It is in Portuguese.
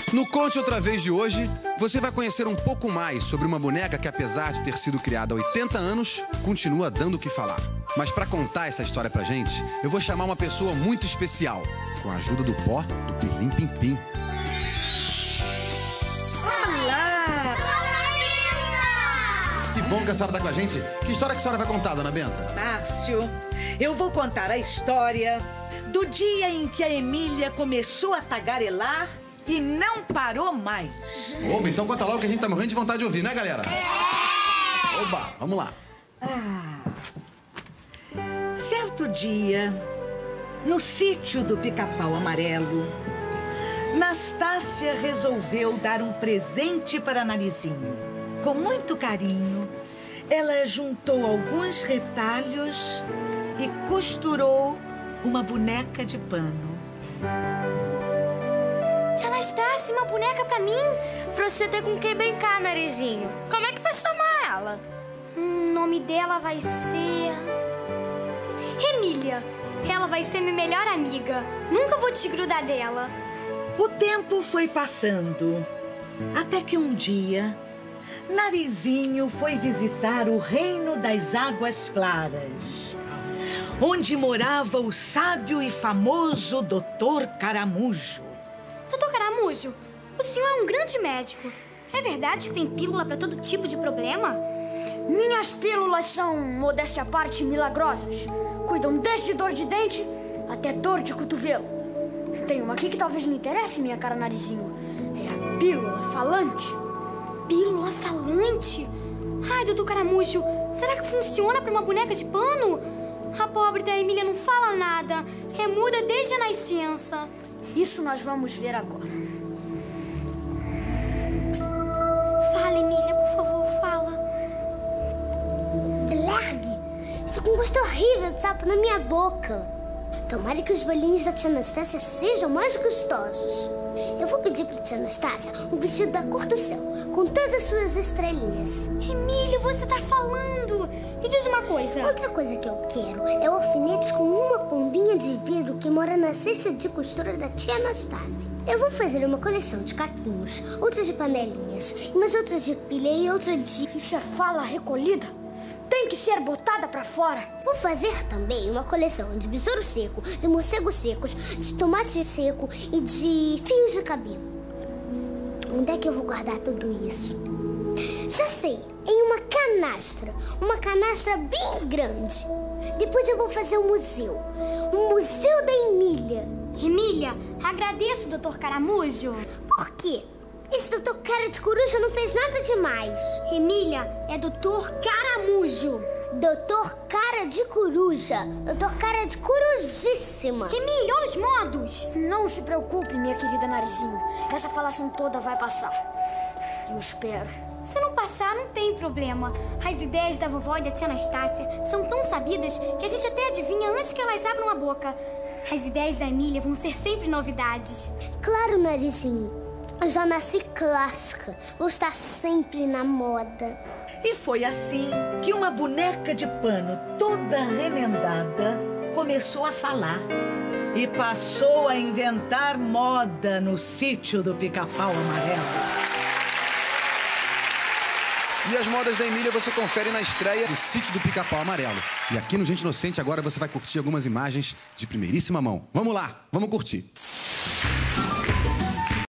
No Conte Outra Vez de hoje, você vai conhecer um pouco mais sobre uma boneca que, apesar de ter sido criada há 80 anos, continua dando o que falar. Mas para contar essa história pra gente, eu vou chamar uma pessoa muito especial, com a ajuda do pó do Pirlim Pim Pim. Olá! Que bom que a senhora tá com a gente. Que história que a senhora vai contar, dona Benta? Márcio, eu vou contar a história do dia em que a Emília começou a tagarelar e não parou mais. Oba, então conta logo que a gente tá morrendo de vontade de ouvir, né, galera? É! Oba, vamos lá. Certo dia, no sítio do Pica-Pau Amarelo, Nastácia resolveu dar um presente para Narizinho. Com muito carinho, ela juntou alguns retalhos e costurou uma boneca de pano. Tia Anastácia, uma boneca pra mim? Pra você ter com quem brincar, Narizinho. Como é que vai chamar ela? O nome dela vai ser... Emília. Ela vai ser minha melhor amiga. Nunca vou desgrudar dela. O tempo foi passando, até que um dia, Narizinho foi visitar o Reino das Águas Claras, onde morava o sábio e famoso Dr. Caramujo. Doutor Caramujo, o senhor é um grande médico. É verdade que tem pílula para todo tipo de problema? Minhas pílulas são, modéstia à parte, milagrosas. Cuidam desde dor de dente até dor de cotovelo. Tem uma aqui que talvez lhe interesse, minha cara Narizinho. É a pílula falante. Pílula falante? Ai, doutor Caramujo, será que funciona para uma boneca de pano? A pobre da Emília não fala nada. É muda desde a nascença. Isso nós vamos ver agora. Fala, Emília, por favor, fala. Largue! Estou com um gosto horrível de sapo na minha boca. Tomara que os bolinhos da tia Anastácia sejam mais gostosos. Eu vou pedir pra tia Anastácia um vestido da cor do céu, com todas as suas estrelinhas. Emília, você tá falando. Me diz uma coisa. Outra coisa que eu quero é alfinetes com uma pombinha de vidro que mora na cesta de costura da tia Anastácia. Eu vou fazer uma coleção de caquinhos, outra de panelinhas, umas outras de pilha e outra de... Isso é fala recolhida? Tem que ser botada pra fora. Vou fazer também uma coleção de besouro seco, de morcegos secos, de tomate seco e de fios de cabelo. Onde é que eu vou guardar tudo isso? Já sei, em uma canastra bem grande. Depois eu vou fazer um museu da Emília. Emília, agradeço, doutor Caramujo. Por quê? Esse doutor cara de coruja não fez nada demais. Emília, é doutor Caramujo. Doutor cara de coruja. Doutor cara de corujíssima. Emília, olha os modos. Não se preocupe, minha querida Narizinho. Essa falação toda vai passar. Eu espero. Se não passar, não tem problema. As ideias da vovó e da tia Anastácia são tão sabidas que a gente até adivinha antes que elas abram a boca. As ideias da Emília vão ser sempre novidades. Claro, Narizinho. Eu já nasci clássica. Vou estar sempre na moda. E foi assim que uma boneca de pano toda remendada começou a falar e passou a inventar moda no sítio do Pica-Pau Amarelo. E as modas da Emília você confere na estreia do Sítio do Pica-Pau Amarelo. E aqui no Gente Inocente agora você vai curtir algumas imagens de primeiríssima mão. Vamos lá, vamos curtir.